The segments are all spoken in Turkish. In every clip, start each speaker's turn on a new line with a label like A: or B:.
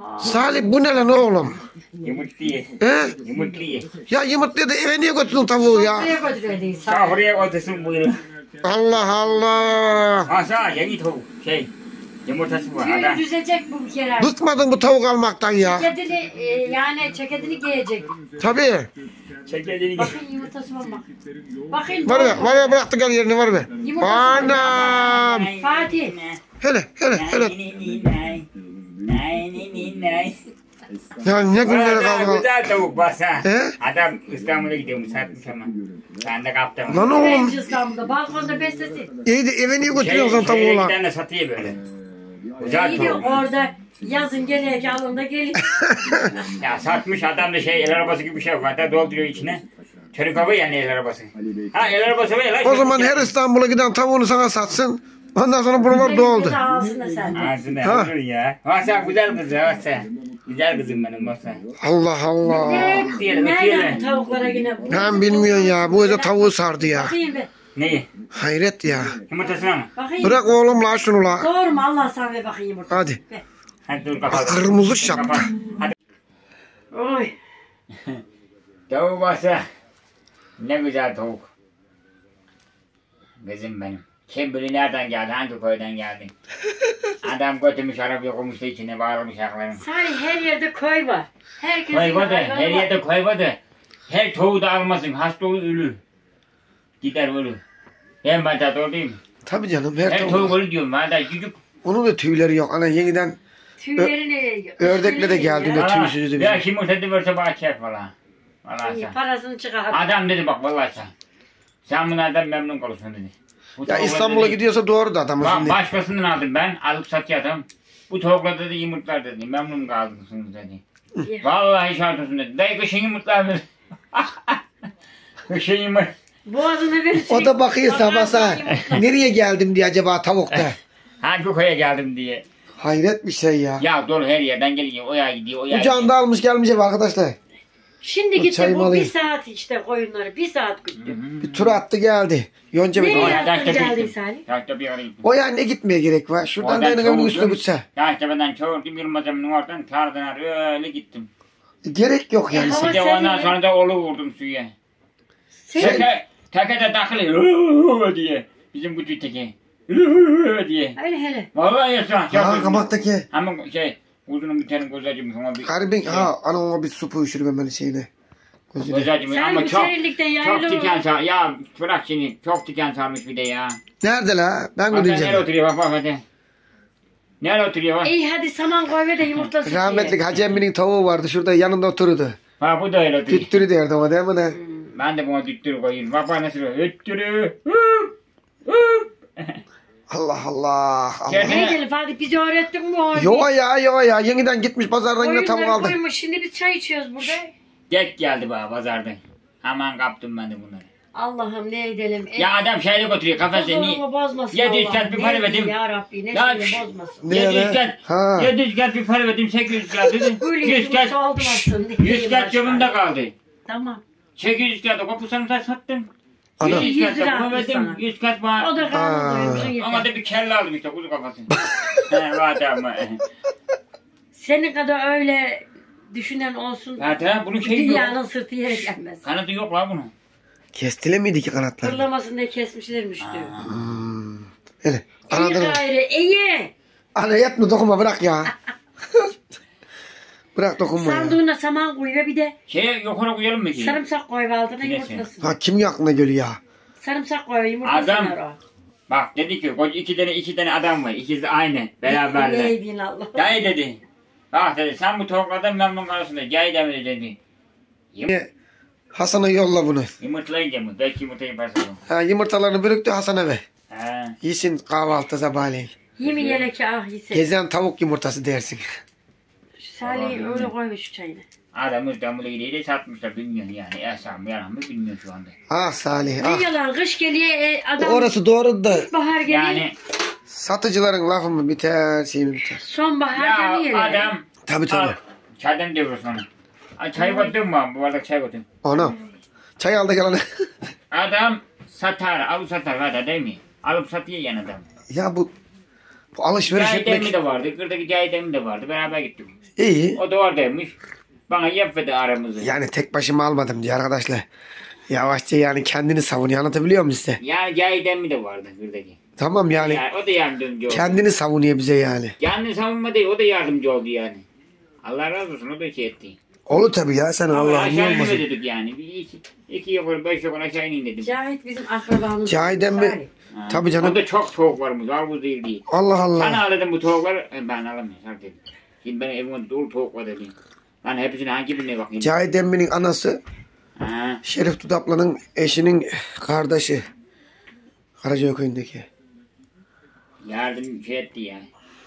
A: Salih bu ne lan oğlum?
B: Yumurtluyor.
A: He?
B: Yumurtluyor.
A: Ya yumurtluyor da eve niye götürdün tavuğu ya?
C: Buraya götüreydin.
B: Sahuraya otursun buyurun.
A: Allah Allah.
B: Asa yeni tavuk. Yumurtası var.
C: Tüyünü düzecek bu bir kere.
A: Bıkmadın bu tavuk almaktan ya.
C: Çekedini yani çekedini giyecek.
A: Tabii.
B: Çekildiğini
C: Bakın yumurtası var bak. Bakın.
A: Var ya bıraktı gel yerine var be.
C: Yumurtası var.
A: Anam.
C: Fatih.
A: Hele. Ya ne günlere kaldı.
B: Güzel tavuk basa.
A: He?
B: Adam İstanbul'a gidiyormuş satmış ama. Ben de kaptım.
A: Lan oğlum.
C: İstanbul'da balkonda beslesi.
A: İyi de eve niye götürüyorsun sen tavuğu lan?
B: Bir tane satıyor böyle. Güzel
C: İyi de
B: tavuk.
C: orada yazın gelek alında gelin.
B: Ya satmış adam da el arabası gibi bir şey var. Hatta dolduruyor içine. Çocuk hava yani el arabası. Ha el arabası var ya.
A: O zaman her İstanbul'a giden tavuğunu sana satsın. Ondan sonra buralar doldu.
C: Ağzına sen.
B: Ağzına
A: Ha.
B: olur ya. Masa güzel kız ya masa. Güzel kızım benim masa.
A: Allah Allah.
C: Nereden tavuklara yine?
A: Ben bilmiyorum ya. Bu yüzden tavuğu sardı ya.
C: Bakayım bir.
B: Neyi?
A: Hayret ya.
B: Yumurtasına mı?
C: Bakayım.
A: Bırak oğlum la şunu la.
C: Doğru mu? Allah sana ver bakayım yumurta.
A: Hadi.
B: Hadi dur kapat.
A: Kırmızı şapka.
B: Kapat. Hadi.
C: Oy.
B: Tavuk masa. Ne güzel tavuk. Kızım benim. Kim bilir nereden geldi, hangi köyden geldi. Adam götürmüş arabayı koymuş da içine bağlamış ayaklarını.
C: Sani her yerde koy var. Herkesin
B: Koy var da,
C: hayvanı
B: her
C: var.
B: yerde koy var da. Her tavuğu da almasın, hasta olur ölür. Gider ölür. Ben bana doğru değil mi?
A: Tabii canım
B: Her
A: her
B: tavuk
A: tavuk.
B: ölür diyorum, bana da çocuk.
A: Onun da tüyleri yok. Ana yeniden
C: Tüylerini
A: ördekle de geldiğinde
C: Ya.
A: tüysüzü
B: Ya
A: bizim.
B: kim olsa verse bana çek falan. Vallahi
C: İyi,
B: sen.
C: parasını çıkar.
B: Adam dedi bak vallahi sen. Sen bunlardan memnun kalıyorsun dedi. Bu
A: Ya
B: tavuklar
A: İstanbul'a
B: dedi,
A: gidiyorsa doğru da adamın şimdi.
B: Başkasından aldım ben, alıp satıyordum. Bu tavuklar dedi yumurtlar dedi, memnun kaldınız dedi. Vallahi şart olsun dedi. Dayı kışın yumurtlar dedi. Kışın yumurt.
C: Boğazını verirsin.
A: O da bakıyor sabah sabah. Nereye geldim diye acaba tavukta.
B: Hangi köye geldim diye.
A: Hayret bir şey ya.
B: Ya dolu her yerden geliyor, o yer gidiyor, o yer
A: Ucağında
B: gidiyor.
A: almış gelmiş ev arkadaşlar.
C: Şimdi gitti
A: çayımı
C: bu bir
A: alayım.
C: saat işte koyunları. Bir saat gitti.
A: Bir tur attı geldi. Yonca
C: Nereye
A: Bey.
C: yaptın
B: Yaşta
C: geldin
B: gittim.
C: Salih?
B: Yaşta bir ara gittim.
A: O yani ne gitmeye gerek var? Şuradan
B: Oradan
A: da evinin üstüne
B: çoğuldum.
A: gitse.
B: Yaşta benden çoğuldum, Yılmaz Emin'in oradan tarladan öyle gittim.
A: Gerek yok yani.
C: Ama
B: Bir de
C: sen
B: ondan
C: yine-
B: sonra da olu vurdum suya.
C: Sen
B: Teke de takılı diye. Bizim küçük teke. diye.
C: öyle hele.
B: Vallahi yaşa.
A: Ha kamaktaki.
B: Ama uzunun bir tane göz acımış ama bir...
A: Garibin ha ana ona bir su puyuşur ben şeyine. Gözüne.
B: Göz acımış
C: Sen
B: ama
C: bu
B: çok...
C: serinlikte
B: Çok
C: yaylı
B: diken
C: olur.
B: sar... Ya bırak şimdi. Çok diken sarmış bir de ya.
A: Nerede la? Ben
B: Bak nereye
A: gideceğim.
B: oturuyor bak hadi. Nereye oturuyor bak.
C: İyi hadi saman koy ve de yumurtlasın diye.
A: Rahmetlik Hacı Emmi'nin tavuğu vardı. Şurada yanında otururdu.
B: Ha bu da öyle oturuyor.
A: Tüttürü derdi o değil mi ne?
B: Ben de buna düttürü koyayım. Bak bak nasıl öyle. Düttürü.
A: Allah Allah. Allah.
C: Ne gelin Fatih bizi öğrettin mi o?
A: Yo ya. Yeniden gitmiş pazardan yine tavuk aldı.
C: Koymuş. Şimdi biz çay içiyoruz burada.
B: Geç geldi bana pazarda. Aman kaptım ben de bunları.
C: Allah'ım ne edelim.
B: Ya adam şeyle götürüyor kafasını.
C: Huzurumu bozmasın
B: 700
C: Allah'ım.
B: kat bir para
C: Ne
B: verdim.
C: Ya Rabbi ne
B: Ya
C: şeyi
B: şş.
C: bozmasın.
A: Ne
B: 700
A: yani?
B: kat.
A: Ha.
B: 700 kat bir para verdim 800 kat dedim. 100 kat.
C: Soğudmasın.
B: 100 kat cebimde kaldı.
C: Tamam.
B: 800 kat o kopu sarımsak sattım.
A: Ana.
B: 100
C: 100
B: kat
C: lira
B: da bunu
C: atmış
B: verdim.
C: sana.
B: 100 kat
C: O
B: bana.
C: da karnı doyurmuşsun yeter.
B: Ama da bir kelle aldım işte kuzu kafasını. He var ama.
C: Senin kadar öyle düşünen olsun.
B: Zaten bunun şeyi yok.
C: Dünyanın sırtı yere gelmez.
B: Kanadı yok la bunun.
A: Kestile miydi ki kanatlar?
C: Fırlamasın diye kesmişlermiş diyor.
A: Hele.
C: İyi
A: Kanadını.
C: gayrı iyi.
A: Ana yatma dokunma bırak ya. Bırak dokunma ya.
C: Sandığına saman koy ve bir de
B: Yukarı koyalım mı ki?
C: sarımsak koy ve altına
B: Neyse.
C: yumurtlasın.
A: Ha kimin aklına geliyor ya?
C: Sarımsak koy yumurtlasın
B: Adam.
C: o.
B: Bak dedi ki iki tane adam var. İkisi de aynı. Beraberler.
C: Neydin Allah.
B: Gay dedi. Bak dedi sen bu tavuklardan memnun kalırsın dedi. Gay demedi dedi.
A: Hasan'a yolla bunu.
B: Yumurtlayınca mı? Belki yumurta yaparsın.
A: Ha yumurtalarını bürüktü Hasan'a ver.
B: He.
A: Yesin kahvaltı sabahleyin.
C: Yemin yele ki ah yesin.
A: Gezen tavuk yumurtası dersin.
C: Salih öyle koymuş şu çayını.
B: Adam İstanbul'a gidiyor satmışlar bilmiyor yani. Esam yalan mı bilmiyor şu anda.
A: Ah Salih
C: Ne
A: ah.
C: yalan kış geliyor adam
A: Orası doğru da
C: bahar geliyor.
B: Yani
A: satıcıların lafı mı biter şey mi biter?
C: Sonbahar geliyor.
B: ya adam.
A: Tabii tabii.
B: Çaydan diyoruz onu. Çay koydun mu? Bu bardak çay koydun.
A: Ana. Çay aldık yalanı.
B: Adam satar, alıp satar var da değil mi? Alıp satıyor yani adam.
A: Ya bu Bu alışveriş
B: Cahit emmi
A: etmek
B: de vardı. Kırdaki Cahit emmi de vardı. Beraber gittik.
A: iyi.
B: O da oradaymış. Bana yapmadı aramızı.
A: Yani tek başıma almadım diye arkadaşlar. Yavaşça yani kendini savunuyor, anlatabiliyor muyum size?
B: Yani Cahit emmi de vardı kırdaki.
A: Tamam yani
B: Yani o da yardımcı oldu.
A: kendini savunuyor bize yani.
B: Kendini savunma değil, o da yardımcı oldu yani. Allah razı olsun, o da şey etti.
A: Olur tabii ya, sen
B: Ama
A: Allah'ın niye
B: aşağı
A: olmasın.
B: inme dedik yani. Bir iki yukarı, 5 yukarı aşağı inin dedim.
C: Cahit bizim akrabamız.
A: Cahit emmi
C: Salih.
B: Ha.
A: tabii canım.
B: Onda çok tavuk varmış, armuz değil değil.
A: Allah
B: Sana
A: Allah.
B: al dedim bu tavukları, ben alamıyorum sana dedim. Şimdi benim evimde dolu tavuk var dedim. Lan hepsine hangi birine bakayım?
A: Cahit emminin anası
B: Ha.
A: Şerif Tudaplı'nın eşinin kardeşi. Karacaoğlu köyündeki.
B: Yardım şey etti yani.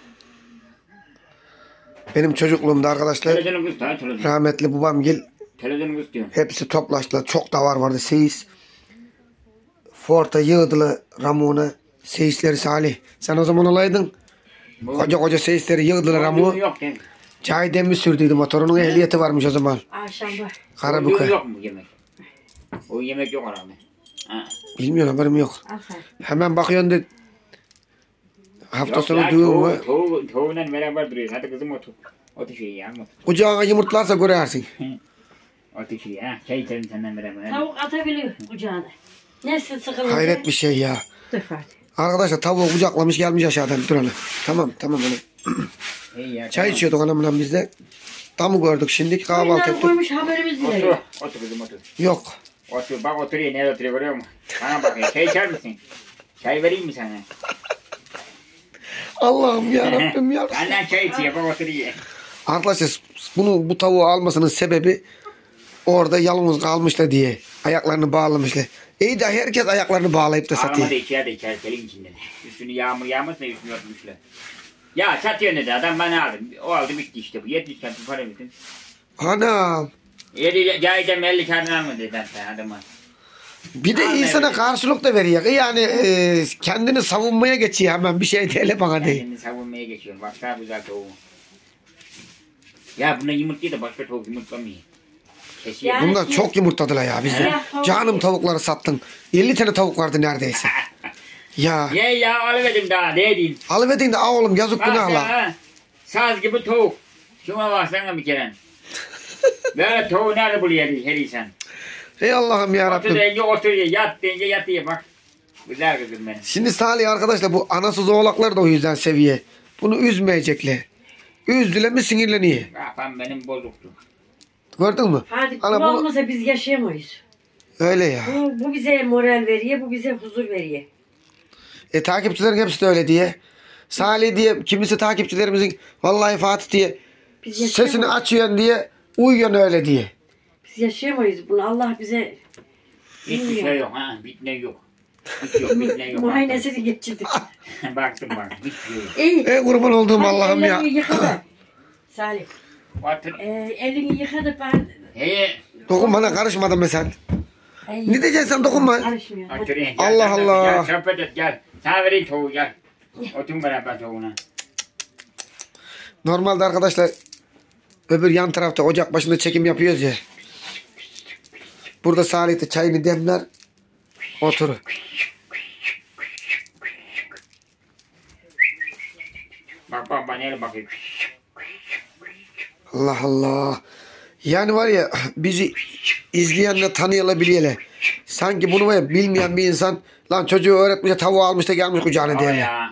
A: Benim çocukluğumda arkadaşlar
B: Televizyonu kız daha televizyon.
A: rahmetli babamgil
B: Televizyonu kız diyorum.
A: hepsi toplaştılar. Çok da vardı. Seyis. Forta yığdılar Ramon'a. Seyisleri Salih. Sen o zaman olaydın. Koca koca seyisleri yığdılar Ramon'a.
B: Yok değil mi?
A: Cahit emmi sürdüydü motorunun ehliyeti varmış o zaman.
C: Akşamda.
A: Karabük'e.
B: Yok mu yemek? O yemek yok herhalde. Ha.
A: Bilmiyorum, haberim yok.
C: Aferin.
A: Hemen bakıyorsun da hafta
B: Yok
A: sonu
B: ya,
A: düğün var.
B: Tavuğunla beraber duruyor. Hadi kızım otur. Otur şeyi ya. Otur.
A: Kucağına yumurtlarsa görersin.
B: Otur şeyi ha. Çay içelim senden beraber. Hadi.
C: Tavuk atabiliyor kucağına. Nesi sıkılınca?
A: Hayret bir şey ya.
C: Dur Fatih.
A: Arkadaşlar tavuğu kucaklamış gelmiş aşağıdan. Dur hele. Tamam öyle.
B: İyi ya,
A: Çay
B: tamam.
A: içiyorduk anamla biz de. Tam gördük şimdi kahvaltı
C: Bunları
A: ettik.
C: koymuş haberimiz bile
B: Otur.
C: yok.
B: Otur kızım otur.
A: Yok.
B: Otur. Bak oturuyor. Nerede oturuyor görüyor musun? Bana bakıyor. Çay içer misin? Çay vereyim mi sana?
A: Allah'ım ya Rabbim ya.
B: Benden çay içiyor. Bak oturuyor.
A: Arkadaşlar bu tavuğu almasının sebebi orada yalnız kalmışlar diye. Ayaklarını bağlamışlar. İyi de herkes ayaklarını bağlayıp da
B: Ağlama da
A: satıyor.
B: içer kelin içinde. Üstünü yağmur yağmasın da üstünü örtmüşler. Ya satıyor dedi adam bana aldı. O aldı bitti işte bu. 70 kent para verdin.
A: Anam.
B: Cahit'e 50 kağıdını alma dedi sen adama.
A: Bir de
B: Anam,
A: insana
B: evet.
A: karşılık da veriyor. Yani kendini savunmaya geçiyor hemen. Bir şey değil bana değil.
B: Kendini savunmaya geçiyor. Baksana güzel tavuğu. Ya buna yumurtluyor da başka tavuk yumurtlamıyor. Kesiyor.
C: Yani-
A: Bunlar çok yumurtladılar ya bizde.
C: Ya, tavuk
A: Canım
C: ye.
A: tavukları sattın. 50 tane tavuk vardı neredeyse. Ya.
B: Ye ya alıverdim daha ne diyeyim.
A: Alıverdin de oğlum yazık
B: Bak
A: günah
B: ya,
A: la.
B: ha, saz gibi tavuk. Şuna baksana bir kere. Böyle tavuğu nerede buluyor her insan?
A: Ey Allah'ım ya
B: Otur
A: Rabbim.
B: deyince oturuyor, yat deyince yatıyor bak. Güzel kızım benim.
A: Şimdi Salih arkadaşlar bu anasız oğlaklar da o yüzden seviye. Bunu üzmeyecekler. Üzdüler mi sinirleniyor.
B: Kafam benim bozuktu.
A: Gördün mü?
C: Hadi bu
A: Ana bunu
C: olmasa biz yaşayamayız.
A: öyle ya.
C: Bu bize moral veriyor, bu bize huzur veriyor.
A: Takipçilerin hepsi de öyle diye. Salih diye kimisi takipçilerimizin vallahi Fatih diye
C: Biz
A: sesini
C: yaşayamayız.
A: açıyorsun diye uyuyorsun öyle diye.
C: Biz yaşayamayız bunu. Allah bize
B: Hiçbir
C: bilmiyor.
B: şey yok ha, bitne yok. Hiç yok, bitne yok.
C: Muayenesini geçirdik.
B: Baktım bak, hiçbir şey yok.
C: İyi.
A: Ey kurban olduğum
C: Hadi
A: Allah'ım ya.
C: ellerini yıka da. Salih.
B: Otur.
C: Elini yıka da ben...
B: Hey,
A: Dokun bana karışmadın mı sen?
C: Ay,
A: Ne diyeceksin sen dokunma.
C: Karışmıyor. Hadi.
B: otur. Gel,
A: Allah
B: sen de
A: Allah.
B: Gel, sohbet et, gel. Sana vereyim tavuğu, gel. Oturun beraber tavuğuna.
A: Normalde arkadaşlar öbür yan tarafta ocak başında çekim yapıyoruz ya. Burada Salih de çayını demler. Oturur.
B: Bak neyle bakıyor.
A: Allah Allah. Yani var ya bizi izleyenle tanıyalabileyle. Sanki bunu var ya bilmeyen bir insan lan çocuğu öğretmişe tavuğu almış da gelmiş kucağına
B: O
A: diye.
B: ya.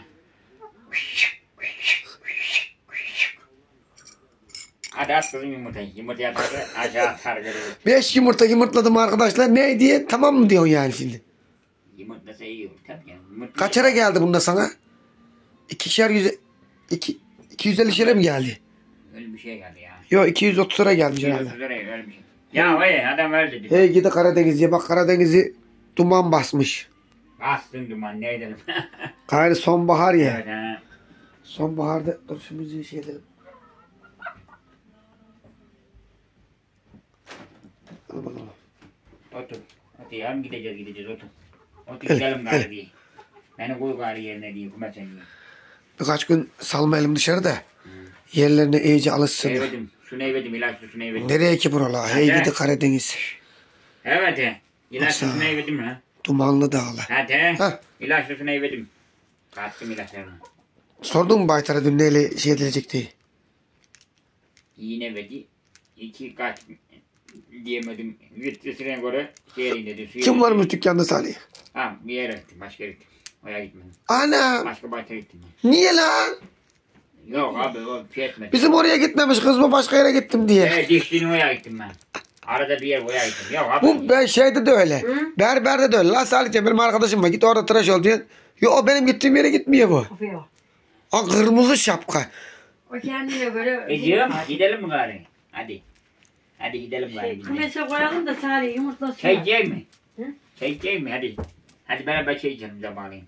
B: Hadi at kızım yumurtayı. Yumurtayı atar, aşağı atar görüyor.
A: 5 yumurta yumurtladım arkadaşlar. Ne diye tamam mı diyorsun yani şimdi?
B: Yumurtlasa iyi olur tabii ya. Yumurta
A: Kaçara geldi bunda sana? 250 lira mi geldi?
B: öyle bir şey geldi ya.
A: Yok 230 lira gelmiş
B: 230
A: herhalde.
B: liraya öyle bir şey. Ya vay adam öyle dedi.
A: Hey gidi Karadeniz'e bak Karadeniz'i duman basmış.
B: Bastın duman ne edelim.
A: Gayrı sonbahar ya.
B: Evet ha.
A: Sonbaharda dur şu müziği şey edelim. Al bakalım.
B: Otur. Otur yarın gideceğiz otur. Otur gidelim gari diye. Beni koy gari yerine diye kuma sen diye.
A: Birkaç gün salma elim dışarıda. Yerlerine iyice alışsın.
B: Eyvedim. Şunu eyvedim ilaçlı şunu eyvedim.
A: Nereye ki buralar? Hey
B: Hadi.
A: gidi Karadeniz.
B: Evet he. İlaçlı
A: Baksana.
B: şunu eyvedim ha.
A: Dumanlı dağlar.
B: Hadi he.
A: Hah.
B: İlaçlı şunu eyvedim. Kattım ilaçlarını.
A: Sordun mu Baytar'a dün neyle şey edilecekti?
B: Yine verdi. 2 kat diyemedim. Güttüsüne göre şey dedi.
A: Kim varmış dükkanda Salih?
B: Ha bir yere gittim. Başka yere gittim. Oraya gitmedim.
A: Ana!
B: Başka bahçeye gittim ben.
A: Niye lan?
B: Yok abi o şey etmedi.
A: Bizim oraya gitmemiş kız mı başka yere gittim diye.
B: Evet dişliğini oraya gittim ben. Arada bir yer oraya gittim. Yok abi.
A: Bu ben şeyde de öyle. Berberde de öyle. La Salih'ciğim benim arkadaşım var. Git orada tıraş ol diyor. Yo o benim gittiğim yere gitmiyor bu.
C: Kopuyor.
A: O kırmızı şapka.
C: O kendine göre...
B: Diyorum gidelim mi gari? Hadi. Hadi gidelim gari.
C: Kümese koyalım da Salih yumurtlasın.
B: Çay içecek mi?
C: Hı?
B: Çay içecek mi? Hadi. Hadi beraber çay içelim sabahleyin.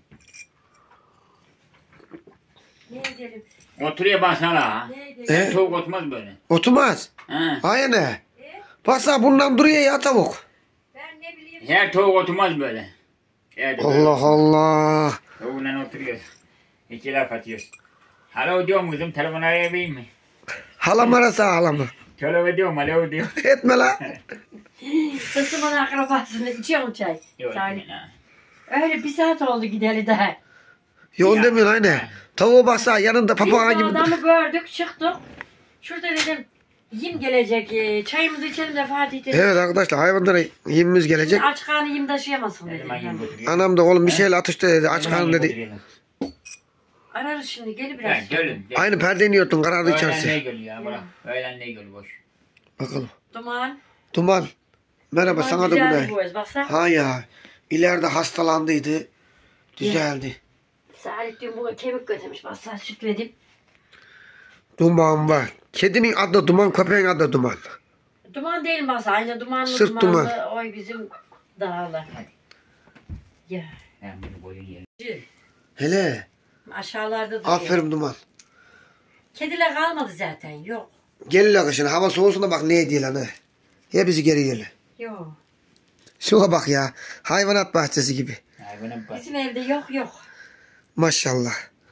C: Ne edelim?
B: Oturuyor baksana ha.
C: Ne edelim?
A: E?
B: Soğuk oturmaz böyle.
A: Oturmaz.
B: Ha.
A: Aynen. Baksana bundan duruyor ya tavuk.
C: Ben ne bileyim.
B: Her tavuk oturmaz böyle. Evet,
A: Allah Allah.
B: Tavuğunla oturuyoruz. İki laf atıyoruz. Alo diyorum kızım telefon arayabilir mi?
A: Halam arasa halamı.
B: Telefon diyorum alo diyor.
A: Etme la.
C: Kısımın akrabasını içiyorum çay.
B: Yok
C: Salih.
B: etmeyin ha.
C: Öyle bir saat oldu gideli daha.
A: Yoğun demiyorsun aynen. Tavuğu baksana yanında papağan
C: Biz de
A: gibi.
C: adamı gördük çıktık. Şurada dedim yim gelecek. Çayımızı içelim de Fatih dedim.
A: Evet arkadaşlar hayvanlara yemimiz gelecek.
C: Aç karnı yim taşıyamasın
B: Ne
C: dedim.
B: zaman yiyeyim götürüyor?
A: Anam da oğlum bir şeyle atıştı dedi. Aç
B: Ne zaman
A: karnım
B: yiyeyim
A: dedi.
B: götürüyor?
C: Ararız şimdi gel
B: Ya
C: biraz.
B: gölüm.
A: Aynı perdeyi yırttın karardı
B: Öğlen ne
A: içerisi.
B: gölü ya bırak. Öğlen ne gölü boş.
A: Bakalım.
C: Duman.
A: Duman. Merhaba
C: Duman
A: sana da
C: güzel
A: günay.
C: bir boğaz. Baksana.
A: Ha ya. İleride hastalandıydı. Düzeldi.
C: Salih dün bu kemik götürmüş. Baksana süt verdim.
A: Duman var. Kedinin adı Duman, köpeğin adı Duman.
C: Duman değil baksana. Aynı dumanlı
A: Sırt
C: dumanlı.
A: duman.
C: Oy bizim dağlar. Ya.
B: Ben bunu boyun yerim.
A: Hele.
C: Aşağılarda duruyor.
A: Aferin Duman.
C: Kediler kalmadı zaten. Yok.
A: Gel la kışın. Hava soğusun da bak ne ediyor lan he. Ya bizi geri gel.
C: Yok.
A: Şuna bak ya. Hayvanat bahçesi gibi.
B: Hayvana bak.
C: Bizim evde yok.
A: Maşallah.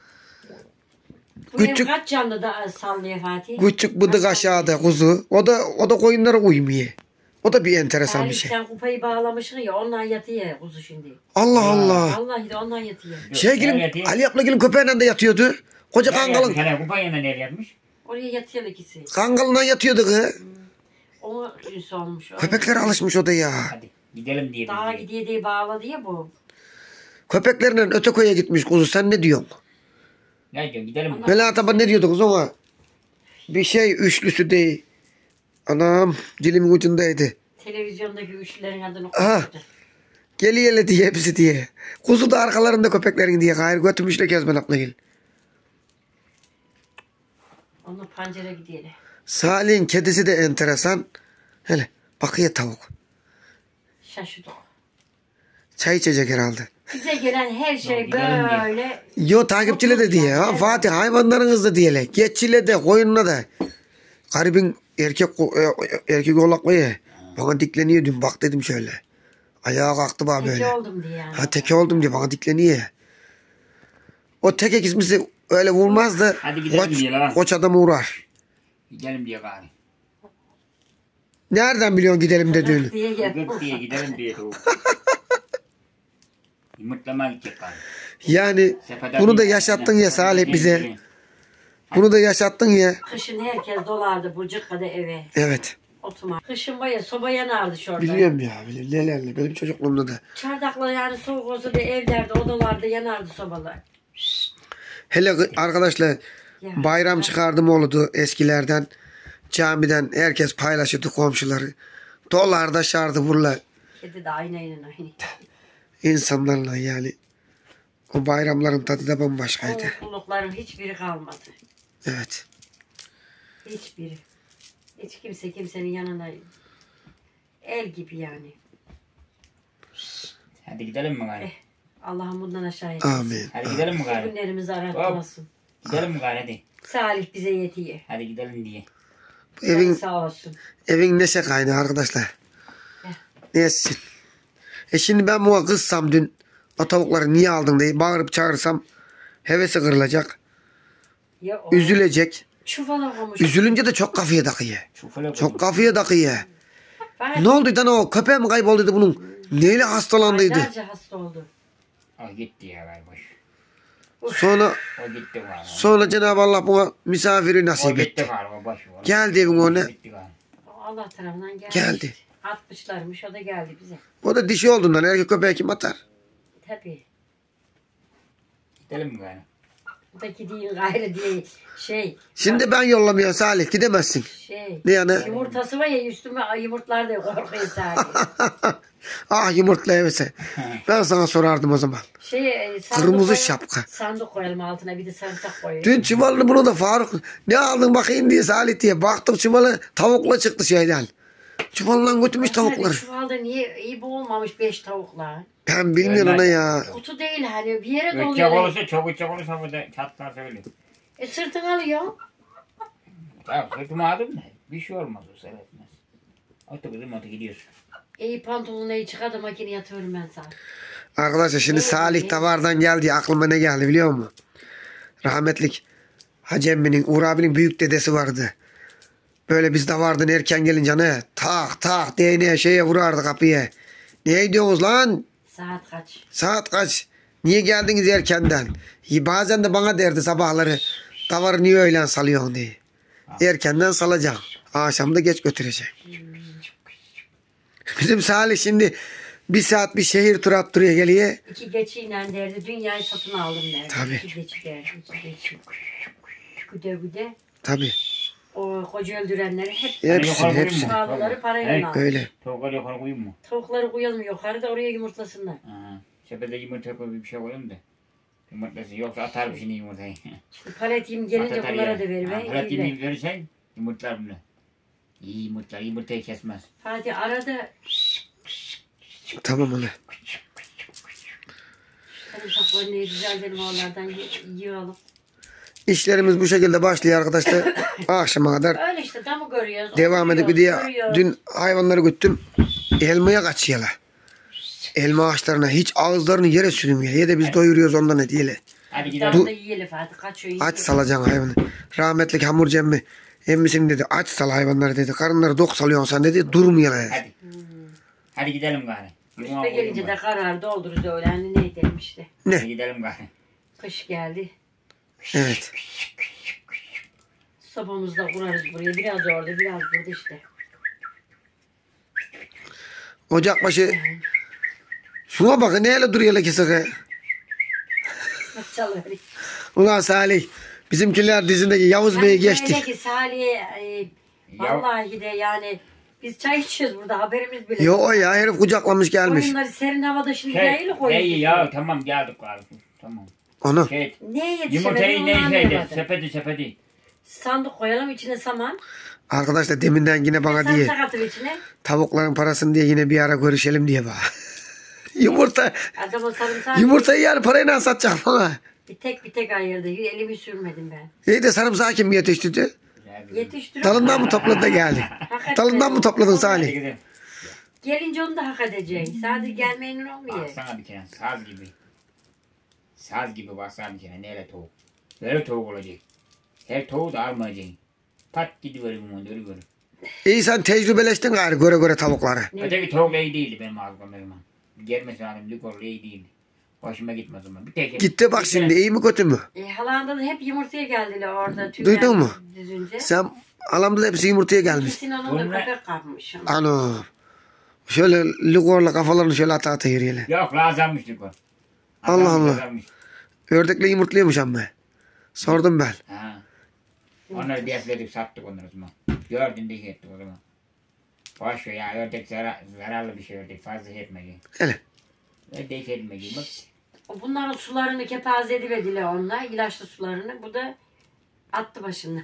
C: Bu
A: Küçük-
C: ev kaç canlı da sallıyor Fatih?
A: Küçük bıdık aşağıda kuzu. O da koyunlara uymuyor. O da bir enteresan
C: Salih
A: bir şey.
C: sen kupayı bağlamışsın ya ondan yatıyor kuzu şimdi.
A: Allah Allah.
C: Vallahi de ondan yatıyor.
A: Şey gelin Ali abla gelin köpeğiyle de yatıyordu. Koca kangalın.
B: Hele kupayla nereye yapmış?
C: Oraya yatıyor ikisi.
A: Kangalına yatıyordu kız.
C: O üs olmuş. O.
A: Köpekler alışmış o da ya.
B: Hadi gidelim diye.
C: Dağa
B: biz
C: gidiyor diye bağladı ya bu.
A: Köpeklerle öte koya gitmiş kuzu. Sen ne diyorsun?
B: Ne diyorsun gidelim mi?
A: Melahat abla ne diyordu kız ona? Bir şey üçlüsü değil. Anam dilimin ucundaydı.
C: Televizyondaki üçlülerin adını
A: Aha.
C: koydu.
A: Geliyele diye hepsi diye. Kuzu da arkalarında köpeklerin diye. Hayır götürmüşler Kezban abla gel.
C: Onu pancere gidiyor.
A: Salih'in kedisi de enteresan. Hele bakıyor tavuk.
C: Şaşırdık.
A: Çay içecek herhalde.
C: Bize gelen her şey
B: Yok, gidelim diye.
C: böyle.
A: Yo takipçile de diye. Ha, Fatih hayvanlarınız da diyele. Geççile de koyunla da. Garibin erkek oğlak mı ya? Bana dikleniyor dün bak dedim şöyle. Ayağa kalktı bana
C: Teki
A: böyle.
C: oldum diye yani.
A: Ha teke oldum diye bana dikleniyor. O teke kismisi öyle vurmaz da
B: Hadi gidelim diye lan.
A: koç adamı uğrar.
B: Gidelim diye gari.
A: Nereden biliyorsun gidelim dediğini?
C: Diye gel.
B: Gıt diye gidelim diye tavuk. Yumurtlama gidecek gari.
A: Yani
B: Sepeden
A: bunu da
B: bir-
A: yaşattın ya Salih
B: Gidelim
A: bize.
B: diye.
A: Bunu da yaşattın ya.
C: Kışın herkes dolardı Burcuka'da eve.
A: Evet.
C: Oturma. Kışın baya soba yanardı şurada.
A: Biliyorum ya. Biliyorum. Nelerle. Benim çocukluğumda da.
C: Çardaklar yani soğuk olsa da evlerde odalarda yanardı sobalar.
A: Hele arkadaşlar
C: Ya.
A: bayram çıkardım oldu eskilerden. Camiden herkes paylaşırdı komşuları. Dolarda şardı burla
C: Kedi de aynı.
A: insanlarla yani. O bayramların tadı da bambaşkaydı.
C: O mutlulukların hiçbiri kalmadı.
A: Evet.
C: Hiçbiri. Hiç kimse kimsenin yanına el gibi yani.
B: Hadi gidelim mi gari?
C: Allah'ım bundan aşağı etsin.
A: Amin.
B: Hadi gidelim mi
C: Şu
B: gari?
C: günlerimizi aratmasın.
B: Gidelim mi gari hadi.
C: Salih bize yetiyor.
B: Hadi gidelim diye.
A: Evin
C: Sağ olsun.
A: evin neşe kaynağı arkadaşlar. Neyse. Şimdi ben buna kızsam dün o tavukları niye aldın diye bağırıp çağırsam hevesi kırılacak.
C: Ya o
A: Üzülecek.
C: çuvala koymuş.
A: Üzülünce de çok kafaya takıyor.
B: Çufala
A: Çok kafaya takıyor.
C: Ben
A: Ne olduydu lan o? Köpeği mi kaybolduydu bunun? Neyle hastalandıydı?
C: aylarca hasta oldu.
B: Al gitti ya gari boş.
A: Sonra
B: O gitti galiba.
A: sonra Cenab-ı Allah buna misafiri
B: O
A: nasip
B: gitti
A: etti.
B: galiba başı.
A: Geldi evin önüne.
B: Gitti galiba.
C: Allah tarafından geldi.
A: Geldi.
C: Atmışlarmış o da geldi bize.
A: O da dişi olduğundan erkek köpeği kim atar?
C: Tabii.
B: Gidelim mi galiba?
C: Bu da gideyim gayrı diye
A: Şimdi ben yollamıyorum Salih, gidemezsin. Ne yani?
C: Yumurtası var ya üstüme yumurtlar da korkuyor sadece.
A: Ah yumurtla evese. Ben sana sorardım o zaman. Kırmızı şapka.
C: Sandık koyalım altına bir de sarımsak koyuyor.
A: Dün çuvalını bunu da Faruk ne aldın bakayım diye Salih diye. Baktım çuvalı tavukla çıktı şeyden. Çuvalından götürmüş tavukları.
C: Çuvalda niye iyi olmamış 5 tavuklar?
A: Ben bilmiyorum ona ya.
C: Kutu değil hani bir yere
B: Uçacak
C: doluyor.
B: olursa çok uçacak olursa burada çatlar söylüyor.
C: Sırtını alıyor.
B: Ya sırtıma aldım mı? Bir şey olmaz o seyretmez. Atı kızım atı gidiyorsun.
C: İyi pantolonu çıkar da makineye atıyorum ben sana.
A: Arkadaşlar şimdi Salih Davar'dan geldi. Aklıma ne geldi biliyor musun? Rahmetlik Hacı Emmi'nin, Uğur abinin büyük dedesi vardı. Böyle biz Davar'dan erken gelince ne? Tak tak değneğe şeye vurardı kapıya. Niye gidiyorsunuz lan?
C: Saat kaç?
A: Saat kaç? Niye geldiniz erkenden? Bazen de bana derdi sabahları. Davarı niye öğlen salıyorsun diye. Erkenden salacağım. Akşam da geç götüreceğim. Bizim Salih şimdi bir saat bir şehir tur attırıyor geliyor.
C: 2 geçiyle derdi. Dünyayı satın aldım derdi.
A: Tabii.
C: 2 geçi derdi. 2 geçi. Güde güde.
A: Tabii.
C: O koca öldürenleri hep
A: Hepsi.
C: pahalıları parayla aldı.
A: Öyle.
B: Tavukları yukarı koyayım mı?
C: Tavukları koyalım yukarıda oraya yumurtlasınlar.
B: Ha. Sepete yumurta koy bir şey koyalım da. Yumurtası yoksa atar şimdi yumurtayı.
C: İşte palet yiyeyim gelince bunlara da ver.
B: Palet yemeği verirsen yumurtlar bunu. İyi yumurtlar yumurtayı kesmez.
C: Fatih arada
A: Tamam onu.
C: sarımsaklarını güzel edelim onlardan yığalım.
A: İşlerimiz bu şekilde başlıyor arkadaşlar. Akşama kadar
C: Öyle işte damı görüyoruz.
A: devam edip bir diye
C: görüyoruz.
A: dün hayvanları güttüm. Elmaya kaçıyorlar. Elma ağaçlarına hiç ağızlarını yere sürmüyor. Ya da biz doyuruyoruz ondan ne diyelim.
B: Hadi
C: Damı
B: gidelim.
C: da yiyelim Fatih kaçıyor.
A: Aç salacaksın hayvanı. Rahmetlik hamurcu emmi. Emmisin dedi aç sal hayvanları dedi. Karınları dok salıyorsun sen dedi. Durmuyorlar.
B: Hadi. Hadi gidelim gari.
C: Üste gelince de karar doldururuz öyle. Hani ne edelim işte.
A: Ne?
B: Hadi gidelim gari.
C: Kış geldi.
A: Evet.
C: Sobamızı da kurarız buraya. Biraz orada biraz burada işte.
A: Ocakbaşı. Şuna bakın neyle duruyorlar ki sıkı.
C: Çalıyor.
A: Ulan Salih. Bizimkiler dizindeki Yavuz Bey'i geçti.
C: Öyle ki Salih vallahi de yani biz çay içiyoruz burada haberimiz bile.
A: Yo ya herif kucaklamış gelmiş.
C: Oyunları serin havada şimdi
B: Şey,
C: yayılı koyuyoruz.
B: neyi ya tamam geldik gari. Tamam.
A: Onu.
B: Şey,
C: Neye yetişemedim
B: yumurtayı
C: onu
B: ne şeydi?
C: anlayamadım.
B: Sepeti.
C: Sandık koyalım içine saman.
A: Arkadaşlar deminden yine bana diye.
C: Sarımsak atır içine.
A: Tavukların parasını diye yine bir ara görüşelim diye bak. Yumurta.
C: Adamın sarımsağı
A: Yumurtayı yani parayla satacak bana.
C: bir tek ayırdı. Elimi sürmedim ben.
A: İyi de sarımsağı kim yetiştirdi?
C: Yetiştiriyorum.
A: Dalından mı topladın da geldi? Dalından mı topladın
B: Hadi
A: Salih?
B: gidelim.
C: Gelince onu da hak edeceksin. Sadece gelmeyenin olmuyor.
B: Baksana bir kere saz gibi. Saz gibi baksana bir kere neyle tavuk. Böyle tavuk olacak. Her tavuğu da almayacaksın. Pat gidiverim onu öyle böyle.
A: İyi sen tecrübeleştin gari göre göre tavukları.
C: Ne?
B: Öteki tavukla iyi değildi benim ağzımda. Gelmesi lazım likorla iyi değildi. Hoşuma gitmez o zaman. Bir tek
A: Gitti bak şimdi iyi mi kötü mü?
C: Halanda da hep yumurtaya geldiler orada.
A: Duydun mu?
C: Düzünce.
A: Sen alamda hepsi yumurtaya gelmiş.
C: İkisinin onun da
B: Bunlar-
C: köpek kapmış.
A: Ano. Şöyle likorla kafalarını şöyle ata yürüyeler.
B: Yok lazımmış likor.
A: Allah Allah.
B: Lazımmış.
A: Ördekle yumurtluyormuş ama. Sordum ben.
B: Ha. Onları defledik sattık onları o zaman. Gördün diye ettik o zaman. Boş ver ya ördek zararlı bir şey ördek fazla etmeyin.
A: Hele.
B: Ördek etmeyin bak.
C: Bunların sularını kepaze ediverdiler onlar. İlaçlı sularını. Bu da attı başını.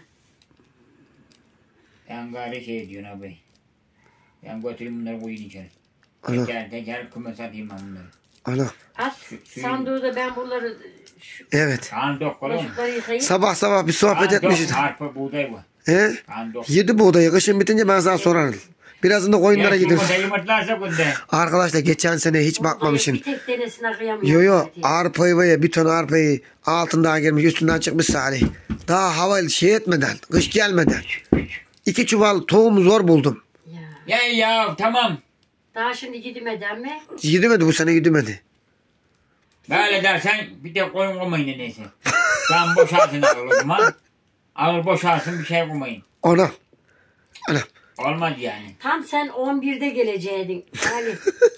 B: Ben gari şey diyorsun abi. Ben götüreyim bunları koyayım içeri.
A: Ana.
B: Teker küme satayım ben bunları.
A: Ana.
C: At sandığı da ben bunları şu
A: Evet.
B: Kan dok oğlum.
C: bulaşıkları yıkayayım.
A: Sabah sabah bir sohbet
B: Kan dok.
A: etmişiz.
B: Arpa buğday bu.
A: He?
B: Kan dok.
A: Yedi buğdayı kışın bitince ben sana sorarım. Birazında koyunlara gideriz.
B: Yumurtlarsa kunde.
A: Arkadaşlar geçen sene hiç
C: Buğdayı
A: bakmamışım.
C: Bir tek denesine kıyamıyorum.
A: Yo
C: zaten.
A: arpayı var ya bir ton arpayı altından girmiş üstünden çıkmış Salih. Daha hava şey etmeden kış gelmeden. 2 çuval tohum zor buldum.
C: Ya.
B: Ya tamam.
C: Daha şimdi gidemeden mi?
A: Gidemedi bu sene gidemedi.
B: Böyle dersen bir de koyun koymayın neyse. Ben boşalsın ağır o zaman. Ağır boşalsın bir şey koymayın.
A: Ana. Ana.
B: Olmaz yani.
C: Tam sen 11'de geleceydin. Yani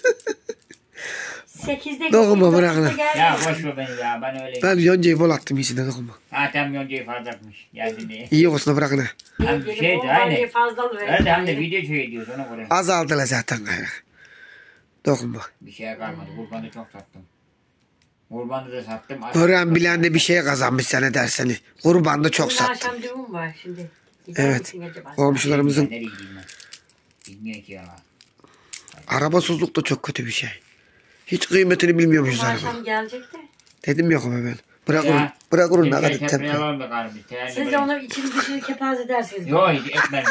C: 8'de
A: Dokunma, bırak lan.
B: Ya boş ver beni ya ben öyle.
A: Ben yoncayı bol attım içine dokunma.
B: Zaten yoncayı fazla atmış. Geldi diye.
A: İyi olsun bırak ne.
B: Hem bir şeydi aynı.
C: Fazlalı
B: Öyle hem de video şey ediyoruz ona göre.
A: Azaldılar zaten gayrı. Dokunma.
B: Bir şeye kalmadı. Kurbanı çok sattım. Kurbanı da sattım.
A: Gören bilen de bir şey kazanmış sen ederseni. Kurban da çok sattı.
C: Akşam düğün var şimdi. Gider
A: Evet.
C: misin acaba?
A: Komşularımızın
B: Nereye gideyim ben? Bilmiyor ki ya.
A: arabasızlık da çok kötü bir şey. Hiç kıymetini bilmiyormuşuz
C: Bu
A: araba.
C: akşam gelecek de.
A: Dedim yok ama ben. Bırak
B: Ya,
A: onu. Bırak onu ne
B: Bir
A: kadar
B: şey
A: tepki.
B: yapmayalım da galiba.
C: Siz de onu içini dışını kepaz edersiniz.
B: Yok etmeyin.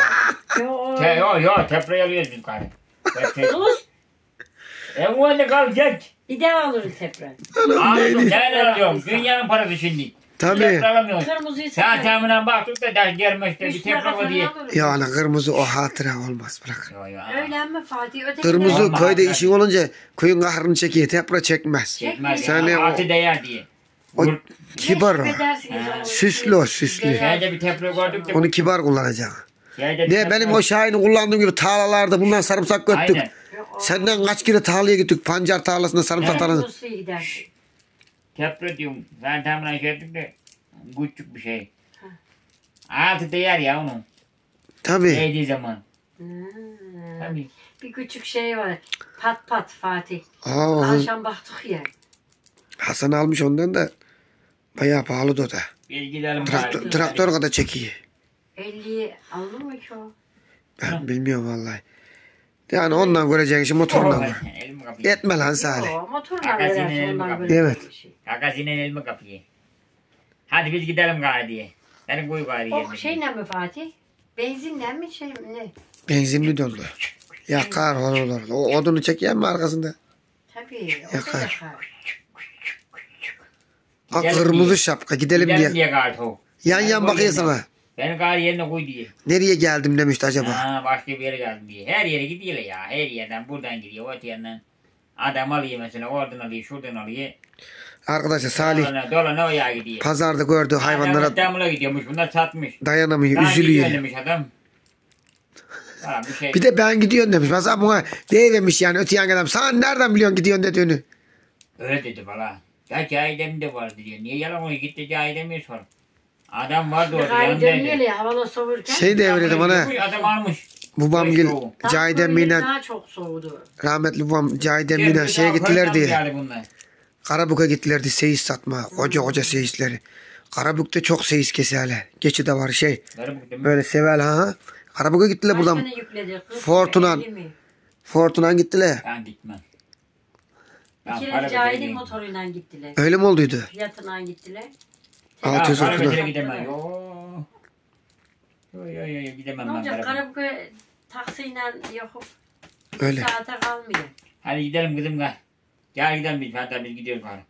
B: Yok tepreyi alıyoruz biz galiba.
C: Sus.
B: Bu anne kalacak.
C: Bir daha alırız tekrar.
B: Anladım sen alıyorum. Dünyanın parası şimdi.
A: Tabii.
B: Tepre alamıyoruz.
C: Kırmızıyı
B: Sen
C: sıkar.
B: teminen baktık da ders gelmezse bir
C: Üstüne
B: tepre
C: kafanı
B: diye.
C: alırız.
A: Ya ana kırmızı o hatıra olmaz bırak.
C: Öyle mi Fatih? Öteki
A: Kırmızı
B: Olmaz.
A: köyde işin olunca köyün kahrını çekiyor. Tepra çekmez.
B: Çekmez.
A: Sen ne
B: Sen
A: o-
B: altı değer diye.
A: O kibar o.
C: o.
A: Süslü o, süslü.
B: Şeyde bir tepre gördük de.
A: Onu kibar kullanacak.
B: Şeyde bir
A: Ne
B: tepre-
A: benim o Şahin'i kullandığım gibi tarlalarda bundan sarımsak göttük.
B: Aynen.
A: Senden kaç kere tarlaya gittik. Pancar tarlasında sarımsak tarlasında.
C: Kırmızıya gidersin.
B: Tepre diyorum. Sen teminen şey ettik de. Küçük bir şey. Altı değer ya onun.
A: Tabii.
B: Değdiği zaman.
C: Hmm.
B: Tabii.
C: Bir küçük şey var. Pat pat Fatih.
A: Aa,
C: Akşam baktık ya.
A: Hasan almış ondan da bayağı pahalı da o da.
B: Bir gidelim.
A: Traktör kadar çekiyor.
C: 50'yi aldın mı ki o?
A: Ben bilmiyorum vallahi. Yani ondan göreceğin işi motorundan gör.
B: Elimi kapıyı.
A: Etme lan Salih.
C: Yo, motorla
B: Hakikaten
C: verersin
B: elimi
C: ondan
B: kapıyor.
C: böyle
A: Evet.
C: bir şey.
B: Kakasının elimi kapıyı. Hadi biz gidelim gari diye. Senin koy gari
C: O
B: yerine.
C: şeyle mi Fatih? Benzinle mi şey mi ne?
A: Benzinli doldu. Yakar olur. O odunu çekiyor mi arkasında?
C: Tabii. O da
A: Yakar.
C: yakar.
A: Ha
B: Gidelim
A: kırmızı
B: diye.
A: şapka gidelim
B: Gidelim
A: diye.
B: diye gari o.
A: Yan
B: Ben
A: yan
B: koy
A: bakıyor
B: yerine.
A: sana.
B: Beni gari yerine koy diye.
A: Nereye geldim demişti acaba.
B: Ha, başka bir yere geldim diye. Her yere gidiyor ya. Her yerden buradan gidiyor. Öte yandan. Adam alıyor mesela. Oradan alıyor. Şuradan alıyor.
A: Arkadaşlar Salih
B: Dolana oya gidiyor.
A: pazarda gördüğü hayvanlara
B: İstanbul'a gidiyormuş. Bunlar satmış.
A: dayanamıyor,
B: Ben gidiyorum
A: üzülüyor.
B: demiş adam. Ha, bir şey.
A: Bir de ben gidiyorum demiş. Mesela buna deyivermiş yani öte yan adam. Sen nereden biliyorsun gidiyorsun dediğini.
B: Öyle dedi valla. Ya Cahidem de vardı diyor. Niye yalan oluyor? Gitti Cahidem'e sor. Adam vardı orada
C: Gayet
B: yanındaydı.
C: demliyle havalı soğurken.
A: Şey devredi bana.
B: Adam almış.
A: Babam gel
C: tam
A: Cahide
C: böyle
A: Mina
C: daha çok soğudu.
A: rahmetli babam Cahide Mina şeye gittiler diye.
B: Geldi bunlar.
A: Karabuk'a gittilerdi seyis satma. Koca seyisleri. Karabuk'ta çok seyis keserler. Geçi de var şey.
B: Garip değil mi?
A: Böyle sevel ha. Karabuk'a gittiler
C: Kaç
A: buradan.
C: tane yükledi? 40 mı,
A: Fortunan.
C: 50 mi?
A: Fortuna'dan gittiler.
B: Ben gitmem.
C: Bir
B: Ben
C: kere
B: para
C: Cahil'in
B: vereceğim.
C: motoruyla gittiler.
A: Öyle mi olduydu?
C: Fiyatına gittiler.
A: 600
B: para
A: okuna.
B: vereceğim gidemem. Yo gidemem
C: Ne
B: ben.
C: olacak?
B: Karabuk'a.
C: Karabuk'a taksiyle yapıp
A: Öyle.
C: saate kalmıyor.
B: Hadi gidelim kızım gel. Gel gidelim biz. Hatta biz gidiyoruz bari.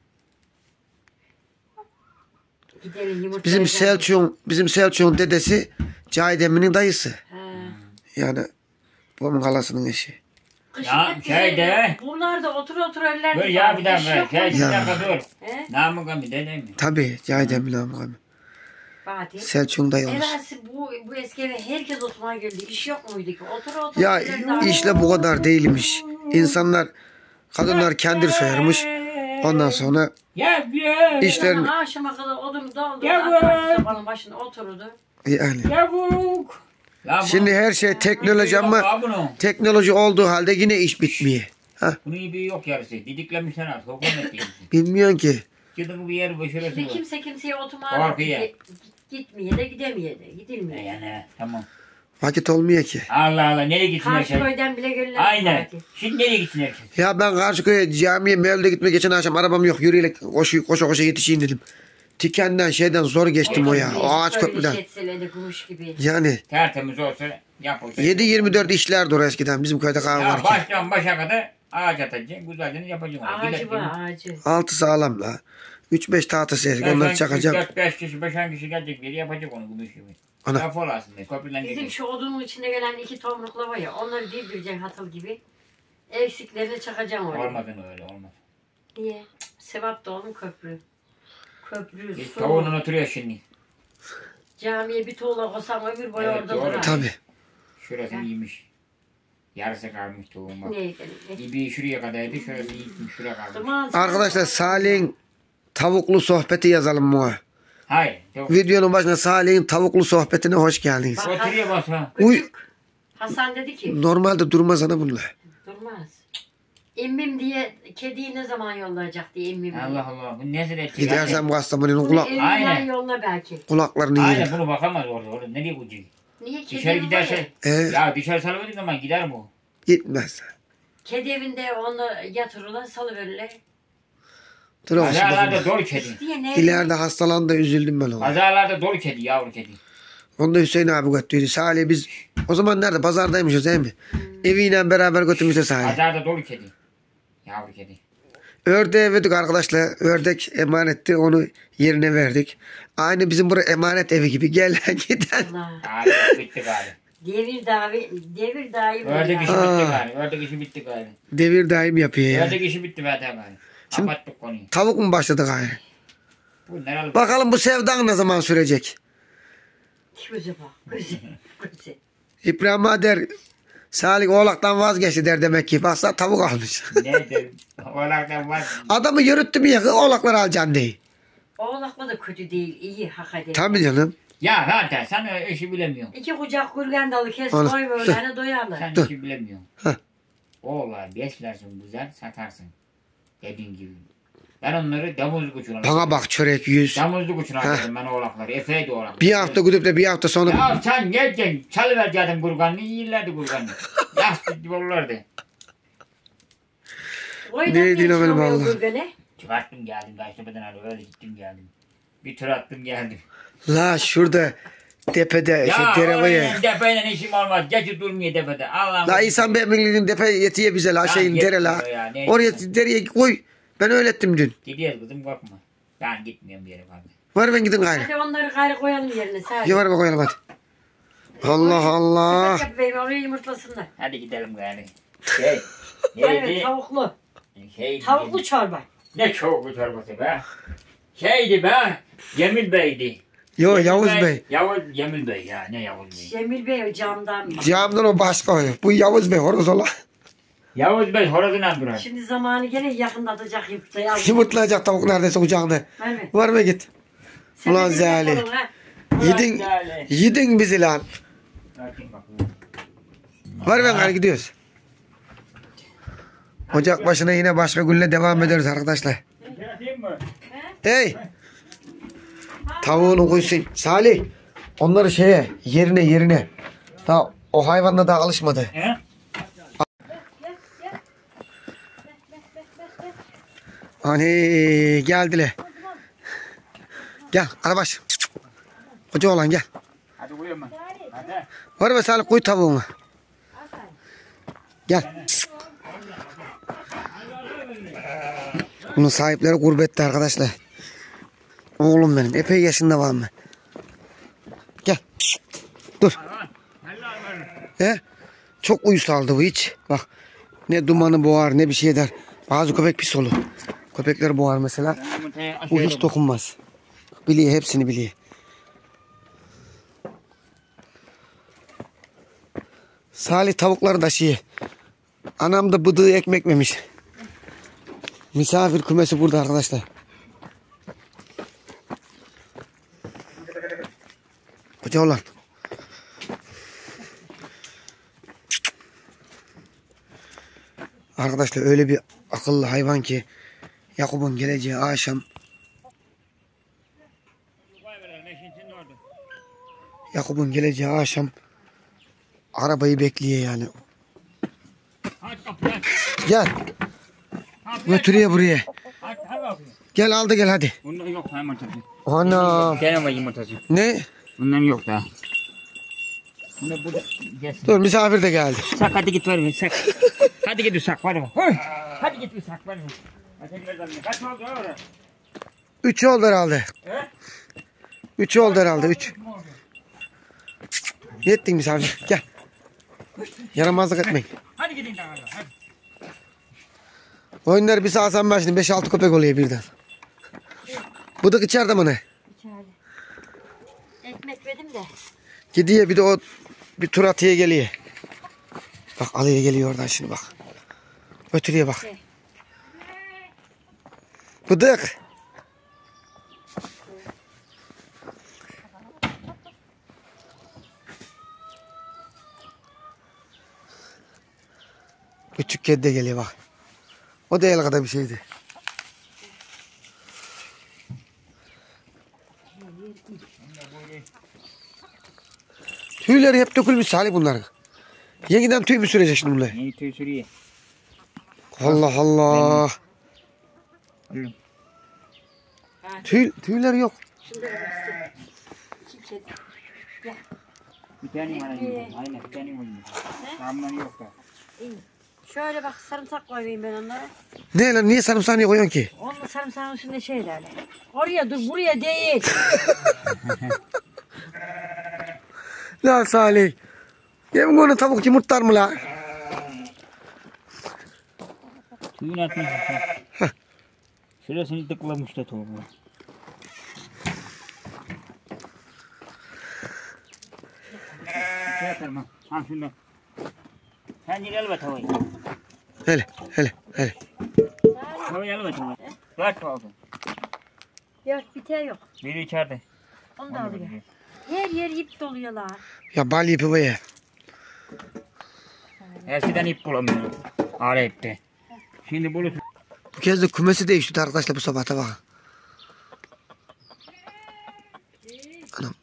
C: Gidelim yumurta.
A: Bizim Selçuk'un dedesi Cahide Mina'nın dayısı.
C: He.
A: Yani babamın halasının eşi.
C: Kışın
B: Ya,
C: hep
B: şeyde-
C: buralarda otur öllerdi.
B: Dur ya bir
C: Kış
B: dakika.
C: yok
B: Şey
C: mu?
B: bir
A: Ya.
B: dakika dur.
C: He?
B: Namık abi değil mi?
A: Tabii Cahide Mina.
C: Fatih.
A: Selçuk'un dayı olmuş.
C: Evvelsi bu eski eve herkes oturmaya geldi. İş yok muydu ki? Otur.
A: Ya işle bu kadar değilmiş. İnsanlar, kadınlar kendir soyarmış. Ondan sonra
B: Ya
A: işlerin
C: Akşama kadar odunu doldu.
B: Yavrum.
C: Sobanın başına oturdu.
A: yani.
B: Yavuk.
A: Şimdi her şey teknoloji ama teknoloji olduğu halde yine iş bitmiyor. Ha,
B: Bunun gibi yok yarısı. Didiklemişler artık. Hükümet değil.
A: bilmiyorsun ki.
B: Gidin bir yer başarısı
C: Şimdi
B: var.
C: kimseye oturmaya
B: Korkuyor.
C: gitmiyor da gidemiyor da. Gidilmiyor.
B: Yani tamam.
A: Vakit olmuyor ki.
B: Allah Allah nereye gitsin
C: Karşı
B: herkes?
C: köyden bile gönüller.
B: Aynen. Şimdi nereye gitsin herkes?
A: Ya ben Karşıyaka'ya camiye mevlide gitme geçen akşam arabam yok. Yürüyerek koşa yetişeyim dedim. Tikenden şeyden zor geçtim o ya. O ağaç köprüden.
C: Şetseledi kuş gibi.
A: Yani
B: Tertemiz olsa yapılsa.
A: 7-24 işlerdi orası eskiden bizim köyde kahve
B: Ya
A: varken.
B: baştan başa kadar ağaç atacaksın. Güzelce yapacaksın.
C: Ağacı var ağacı.
A: 6 sağlam la. 3-5 tahta seyirci onları çakacağım.
B: 4-5 kişi 5-10 kişi gelecek biri yapacak onu bu işi.
A: Ana.
B: Laf ol aslında. Köprüden
C: Bizim
B: geçecek.
C: şu odunun içinde gelen 2 tomrukla var ya onları dirdireceksin hatıl gibi. Eksiklerini çakacaksın oraya.
B: Olmadın öyle olmaz.
C: Niye? Sevap da onun köprü. Köprü,
B: Biz
C: su.
B: tavuğunun oturuyor şimdi.
C: Camiye bir tuğla koysam ömür boyu
B: Evet,
C: orada
B: doğru.
C: durar.
A: Tabii.
B: Şurası iyiymiş. Yarısı kalmış tavuğun bak.
C: Neydi?
B: İbi şuraya kadardı, şurası iyiymiş, şuraya kalmış.
C: Duman.
A: Arkadaşlar Salih'in tavuklu sohbeti yazalım mu?
B: Hayır, yok.
A: Videonun başına Salih'in tavuklu sohbetine hoş geldiniz.
C: Bak,
B: Oturuyor bak ha.
A: Uy.
C: Küçük. Hasan dedi ki
A: Normalde durmaz ana bunlar.
C: durmaz. Emmim diye kediyi ne zaman yollayacak diye emmim.
B: Allah Allah, bu ne zedek?
A: Gidersem Kastamonu'nun
C: Bunu evinden
B: Aynen.
C: yolla belki.
A: kulaklarını
B: Aynen,
A: yerim.
B: bunu bakamaz orada nereye koyacak?
C: Niye kedi
B: Dışarı
C: evi var
B: giderse,
C: ya,
B: ya dışarı salıverdiğin zaman gider bu.
A: Gitmez.
C: kedi evinde onu yatırırlar salıverirler.
A: Dur olsun
B: Pazarlarda
A: bakayım.
B: dolu kedi.
C: İsteye ne?
A: İleride hastalandı üzüldüm ben ona.
B: Pazarlarda dolu kedi, yavru kedi.
A: Onu da Hüseyin abi götürdü. Salih biz o zaman nerede? Pazardaymışız değil mi? Eviyle beraber götürmüştü Salih.
B: Pazarda dolu kedi. Yavru kedi.
A: Ördeğe verdik arkadaşlar. Ördek emanetti. Onu yerine verdik. Aynı bizim buraya emanet evi gibi. Gel giden.
C: Allah.
B: Abi bitti gari.
C: Devir daim.
B: Ördek işi
A: Aa.
B: bitti gari. Ördek işi bitti gari.
A: Devir daim yapıyor ya.
B: Ördek işi bitti zaten gari.
A: Şimdi-
B: Kapattık konuyu.
A: Tavuk mu başladı gayrı?
B: Bu ne alıp?
A: Bakalım bu sevdan ne zaman sürecek?
C: Göze bak. Göze.
A: İbrahim der Salih oğlaktan vazgeçti der demek ki. Baksa tavuk almış.
B: Nedir? Oğlaktan var.
A: Adamı yürüttü mü ya oğlaklar alacaksın diye.
C: Oğlakla da kötü değil. İyi hak eder.
A: Tabii canım.
B: Ya zaten sen o işi bilemiyorsun.
C: 2 kucak kurgan dalı kes
A: Ana.
C: koy böyle doyarlar.
B: Sen
A: Dur.
B: işi bilemiyorsun.
A: Heh.
B: Oğlan beslersin güzel satarsın. Dediğin gibi. Ben onları damızlık uçuna
A: Bana bak çörek yüz.
B: Damızlık uçuna aldım ben oğlakları. Efe'ydi oğlaklar.
A: Bir hafta gidip de bir hafta sonra
B: Ya sen geldin çalıverecektin kurganını yiyirlerdi kurganını. Yastık gibi olurlardı.
C: Oydan
A: Ne diyor benim
C: geçiyor
A: Allah?
C: kurganı.
B: Çıkarttım geldim Kaştepe'den öyle gittim geldim. Bir tur attım geldim.
A: la şurada tepede
B: Ya
A: dere var ya.
B: oraya depeyle işim olmaz. Geçip durmuyor tepede. Allah'ım.
A: La İhsan Bey Milli'nin depe yetiye bize la
B: Ya
A: şeyin dere la.
B: yetmiyor ya, ne
A: Oraya
B: yetmiyor?
A: dereye koy. Ben öğrettim dün.
B: Gidiyoruz kızım korkma. Ben gitmiyorum bir yere fazla.
A: Var ben gidin gayrı.
C: Hadi onları gayrı koyalım yerine sadece.
A: Ya var bak koyalım hadi. Allah Allah.
C: Sıkıntı yapayım oraya yumurtlasınlar.
B: Hadi gidelim yani.
C: Evet
B: Neydi?
C: tavuklu.
B: Şeydi.
C: Tavuklu çorba.
B: Ne çavuklu çorbası be. Şeydi be. Cemil Bey'di.
A: Yo
B: Cemil
A: Yavuz Bey.
B: Yavuz Cemil Bey ya. Ne Yavuz Bey?
C: Cemil Bey camdan.
A: Camdan o başka o. Bu Yavuz Bey horoz ola.
B: Yavuz Bey horozuna durar.
C: Şimdi zamanı gene yakınlatacak yumurtayı.
A: Yumurtlayacak tavuk neredeyse kucağında.
C: Verme.
A: Var mı git. Ulan Zali. Yedin,
B: Zali.
A: yedin bizi lan.
B: Bakayım bakayım.
A: Var ben gayrı gidiyoruz. Ocak başına yine başka günle devam ediyoruz arkadaşlar.
B: Şey yapayım mı?
A: Hey. Tavuğunu koysun. Salih. Onları yerine. Daha o hayvanla daha alışmadı.
B: He?
A: Hani geldiler. Gel arabaş. Hoca olan gel.
B: Hadi buyurun ben. Hadi.
A: Var mı Salih koy tavuğunu. Gel. Bunun sahipleri gurbette arkadaşlar. Oğlum benim epey yaşında var mı? Gel. Dur. He? Çok uyuz aldı bu hiç. Bak ne dumanı boğar ne bir şey eder. Bazı köpek pis olur. Köpekler boğar mesela. Bu hiç dokunmaz. Biliyor hepsini biliyor. Salih tavukları taşıyor. Anam da bıdığı ekmek memiş. Misafir kümesi burada arkadaşlar. Hoca olan. Arkadaşlar öyle bir akıllı hayvan ki Yakup'un geleceği akşam arabayı bekliyor yani. Gel. Götürüyor buraya. Gel aldı gel hadi.
B: Bundan yok yumurtası.
A: Ana.
B: Gene var yumurtası.
A: Ne?
B: Bundan yok daha. Bunda burada gelsin.
A: Dur misafir de geldi.
B: Sak hadi git ver sak. Hadi git sak var mı? Hadi git bir sak var mı? Kaç oldu orada?
A: 3 oldu herhalde.
B: He?
A: 3 oldu herhalde 3. Yettin misafir. Gel. Yaramazlık etmeyin.
B: Hadi gidin daha hadi.
A: Oyunlar bir sağsam ben şimdi 5-6 köpek oluyor birden. Bıdık içeride mi ne?
C: İçeride. Ekmek verdim de.
A: Gidiyor bir de o bir tur atıya geliyor. Bak alıya geliyor oradan şimdi bak. Ötürüye bak.
C: Şey.
A: Bıdık. Küçük kedi de geliyor bak. O da el kadar bir şeydi. Tüyleri hep dökülmüş Salih bunların. Yeniden tüy mü sürecek şimdi bunlar?
B: Neyi tüy sürüyor?
A: Allah Allah. Tüyler yok.
C: Şunda da baksın. Kimse. Gel.
B: Bir tane var. Aynen bir tane var. Tamamları yok da.
C: İyi. Şöyle bak sarımsak koyayım ben onlara.
A: Ne lan niye sarımsağı niye koyuyorsun ki?
C: Onunla sarımsağın üstünde şeylerle. Oraya dur buraya değil.
A: La Salih. Yemin onu tavuk yumurtlar mı la?
B: Tüyün atmış. Şurasını tıklamış da tavuğu. Şey atarım ha. Ha şunu. Sen gel be tavuğu.
A: Hele.
B: Tavuğu gel be tavuğu. Dört tavuğu.
C: Yok biter yok.
B: Biri içeride.
C: Onu da alıyor. Her yer ip doluyorlar.
A: Ya bal ipi bu ya.
B: Eskiden ip bulamıyorum. Alette. Şimdi bulursun.
A: Bu kez de kümesi değişti arkadaşlar bu sabahta bak. Anam.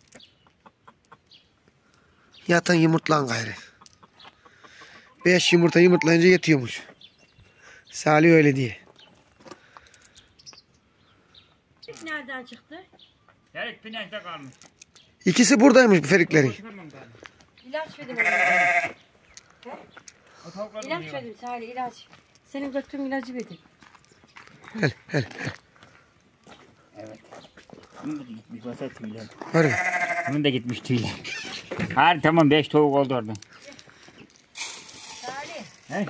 A: Yatan yumurtlan gayrı. 5 yumurta yumurtlayınca yetiyormuş. Salih öyle diye.
C: İp nereden çıktı?
B: Evet pinekte kalmış.
A: İkisi buradaymış bu feriklerin.
C: İlaç verdim
B: O tavuklar
C: İlaç
B: yiyor.
C: verdim Salih ilaç. Senin döktüğün ilacı verdim.
A: Hele.
B: Evet. Bunun da gitmiş basit tüyler.
A: Var mı?
B: Bunun da gitmiş tüyler. Hadi tamam 5 tavuk oldu orada.
C: Salih.
B: He?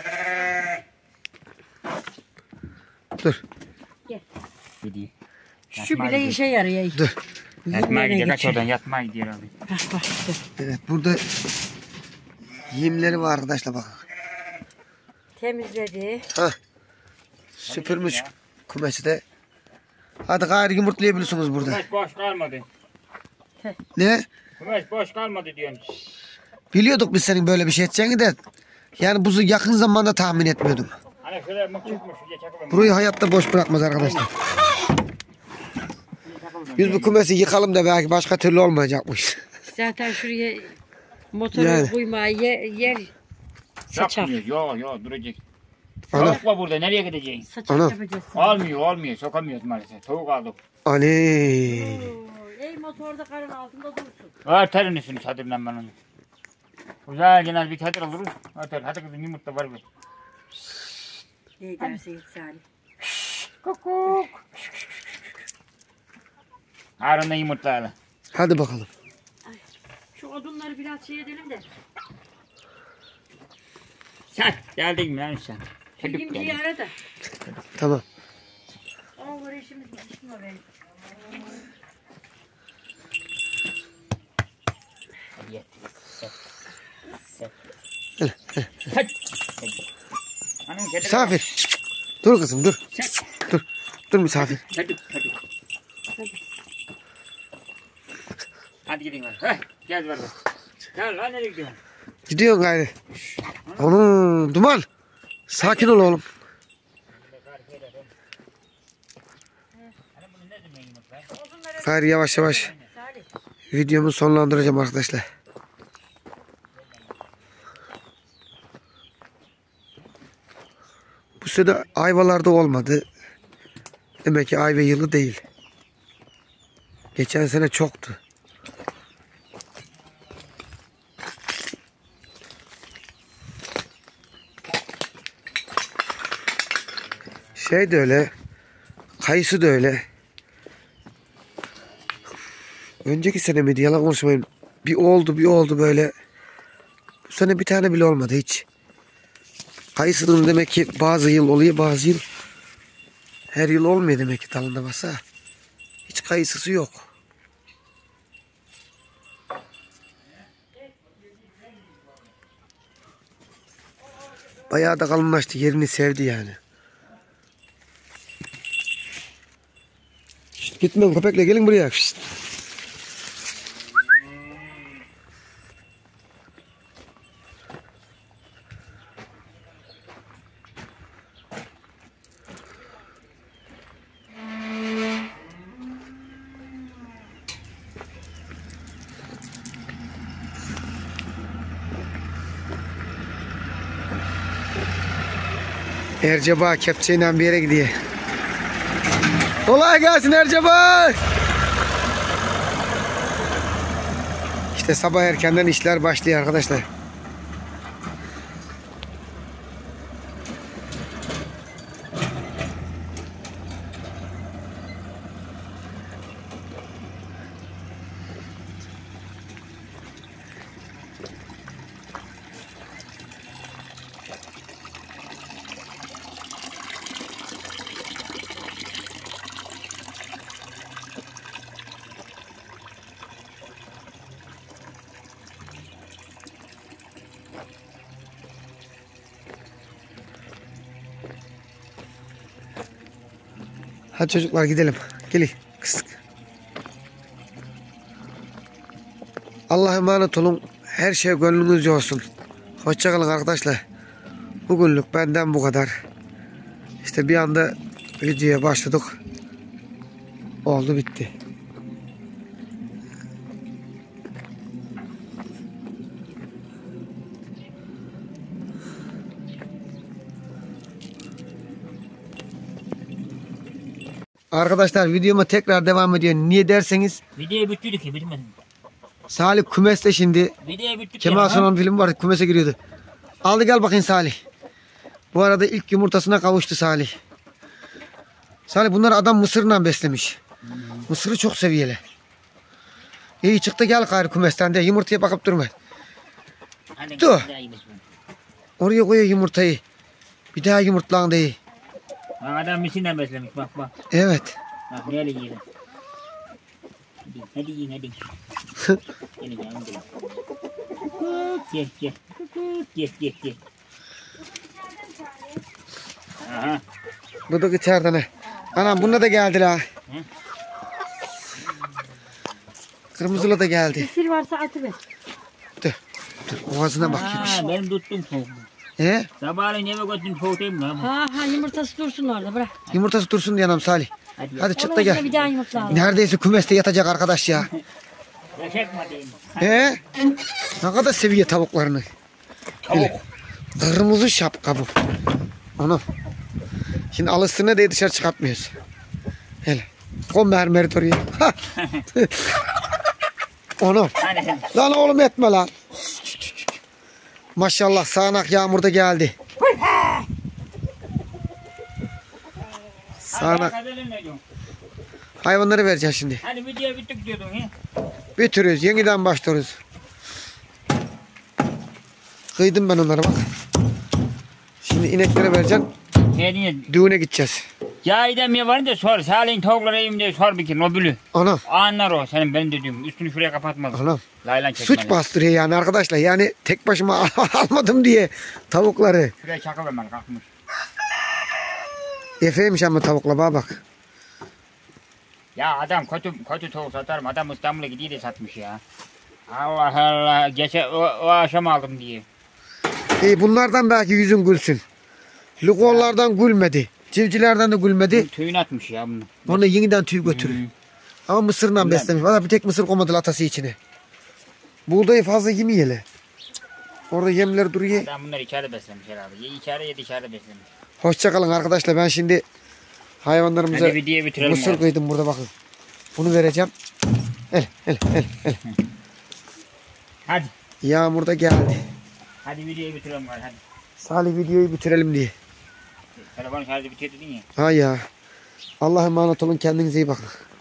A: Dur.
B: Gidiyor.
C: Şu bile işe yarıyor.
A: Dur.
B: Yatmaya gidiyor. Kaç
C: geçiyor.
B: oradan yatmaya gidiyor abi.
C: Bak dur.
A: Evet burada yemleri var arkadaşlar bakın.
C: Temizledi.
A: Ha. Süpürmüş kümesi de. Hadi gayrı yumurtlayabilirsiniz burada.
B: Kumaş boş kalmadı.
A: Ne?
B: Kumaş boş kalmadı diyorum.
A: Biliyorduk biz senin böyle bir şey edeceğini de. Yani buzu yakın zamanda tahmin etmiyordum.
B: Hani şöyle mıkçıkmış. Çakılın.
A: Burayı hayatta boş bırakmaz arkadaşlar. Biz bu kümesi yıkalım da belki başka türlü olmayacakmış.
C: Zaten şuraya motoru
A: Yani.
C: koymaya yer saçak.
B: Yok duracak.
A: Ana.
B: Tavuk var burada nereye gideceğiz?
C: Saçak
A: Ana.
C: yapacağız.
B: Olmuyor sokamıyoruz maalesef. Tavuk aldık.
A: Ali.
C: Ey motorda karın altında dursun.
B: Örterin üstünü çadırla ben onu. Güzel genel bir çadır alırız. Örter. Hadi kızım yumurta var mı?
C: Ne dersin Salih?
B: Kukuk. Harun'da yumurta al.
A: Hadi bakalım.
C: Şu odunları biraz şey edelim de.
B: Sen geldin mi lan sen? Çocuk
C: Kimciyi
B: geldi.
C: ara da.
A: Tamam.
C: Ama bu işimiz bitişmiyor benim.
B: Hadi yat. Set. Hadi. Hanım getir.
A: Misafir. Dur kızım dur.
B: Set.
A: Dur misafir.
B: Hadi. Hadi gidin lan. Heh, gel ver. Gel lan nereye gidiyorsun?
A: Gidiyorsun gayrı. Onun duman. Sakin ol oğlum. Gayrı yavaş yavaş
C: Salih.
A: videomu sonlandıracağım arkadaşlar. Bu sene ayvalarda olmadı. Demek ki ayva yılı değil. Geçen sene çoktu. Şey de öyle. Kayısı da öyle. Önceki sene miydi? Yalan konuşmayayım. Bir oldu böyle. Bu sene bir tane bile olmadı hiç. Kayısının demek ki bazı yıl oluyor, bazı yıl her yıl olmuyor demek ki dalında basa. Hiç kayısısı yok. Bayağı da kalınlaştı. Yerini sevdi yani. Şişt, gitmeyin köpekle, gelin buraya. Şişt. Erceba kepçeyle bir yere gidiyor. Kolay gelsin Erceba. İşte sabah erkenden işler başlıyor arkadaşlar. Hadi çocuklar gidelim. Gelin. Kıstık. Allah'a emanet olun. Her şey gönlünüzce olsun. Hoşçakalın arkadaşlar. Bugünlük benden bu kadar. İşte bir anda videoya başladık. Oldu bitti. Arkadaşlar videoma tekrar devam ediyor. Niye derseniz
B: Videoyu bitirdik ki bilmedim.
A: Salih kümeste şimdi.
B: Videoyu bitirdik
A: Kemal Sunal film vardı, kümese giriyordu. Aldı gel bakayım Salih. Bu arada ilk yumurtasına kavuştu Salih. Salih bunları adam mısırla beslemiş. Mısırı çok seviyorlar. İyi çıktı gel gayrı kümesten de yumurtaya bakıp durma.
B: Hadi,
A: Dur.
B: hadi.
A: Oraya koyuyor yumurtayı. Bir daha yumurtlan değil.
B: Adam misinden beslemiş bak bak.
A: Evet.
B: Bak neyle yiyelim. Hadi yiyin hadi. Gelin canım gelin. Gel. Aha.
A: Bu da içeride ne? Anam bununla da geldi la. Kırmızılı da geldi.
C: Sil varsa atıver.
A: Dur. Boğazına bakayım.
B: Benim tuttum soğuk. Sabahleyin eve götürdüm soğutayım mı?
C: Ha yumurtası dursun orada bırak.
A: Yumurtası dursun diye anam Salih. Hadi çık da gel.
C: Bir daha yumurtla al.
A: Neredeyse kümeste yatacak arkadaş ya.
B: Yaşak mı diyeyim?
A: Ne kadar seviyor tavuklarını.
B: Tavuk.
A: Kırmızı şapka bu. Anam. Şimdi alışsın diye dışarı çıkartmıyoruz. Hele. Koy mermeri oraya. Anam.
B: Hadi.
A: Lan oğlum etme lan. Maşallah sağanak yağmur da geldi. Sağanak. Hayvanları vereceğiz şimdi.
B: Hadi video bittik diyordun ya.
A: Bitiriyoruz. Yeniden başlıyoruz. Kıydım ben onları bak. Şimdi ineklere vereceğim.
B: Ne diyeyim?
A: Düğüne gideceğiz.
B: Ya idem varınca sor. Salih'in tavukları yiyeyim diye sor bir kere. Nobülü.
A: Anam.
B: Anlar o. Senin benim dediğim. Üstünü şuraya kapatmadım.
A: Anam.
B: Laylan çekmeli.
A: Suç bastırıyor yani arkadaşlar. Yani tek başıma almadım diye tavukları.
B: Şuraya çakı vermen kalkmış.
A: Efeymiş ama tavukla bak.
B: Ya adam kötü tavuk satarım. Adam İstanbul'a gidiyor diye satmış ya. Allah Allah. Geçen o akşam aldım diye.
A: Bunlardan belki yüzün gülsün. Lukollardan gülmedi. Civcilerden de gülmedi.
B: Tüyünü atmış ya bunu.
A: Onu yeniden tüy götürür. Ama mısırla beslemiş. Valla bir tek mısır koymadı atası içine. Buğdayı fazla yemeyelim. Orada yemler duruyor.
B: Adam bunları içeride beslemiş herhalde. İçeride yedi içeride beslemiş.
A: Hoşçakalın arkadaşlar. Ben şimdi hayvanlarımıza
B: Hadi videoyu bitirelim
A: mısır
B: ya.
A: kıydım burada bakın. Bunu vereceğim. El.
B: Hadi.
A: Yağmur da geldi.
B: Hadi videoyu bitirelim hadi.
A: Salih videoyu bitirelim diye.
B: Telefonu şarjı bitiyor dedin ya.
A: Ha ya. Allah'a emanet olun. Kendinize iyi bakın.